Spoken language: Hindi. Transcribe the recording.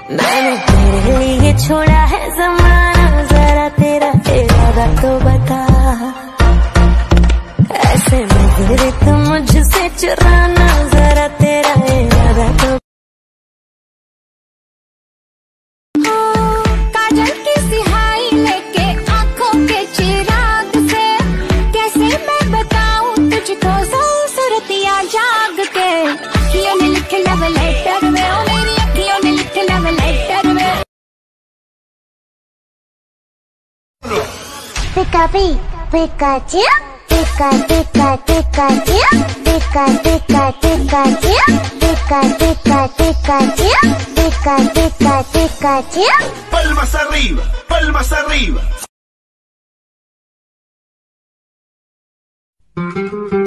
मैंने तेरे लिए छोड़ा है ज़माना, जरा तेरा इरादा तो बता। ऐसे नजरे तो मुझसे चुराना, जरा तेरा इरादा तो। काजल की सिहाई लेके आंखों के चिराग से, कैसे मैं बताऊं तुझको सूरतियां जाग के। अखियों ने लिखे लव लेटर में, ओ मेरी अखियों ने लिखे लव लेटर में। पिकापी पिकाची टिका टिका टिकाची टिका टिका टिकाची टिका टिका टिकाची टिका टिका टिकाची। Palmas arriba, palmas arriba.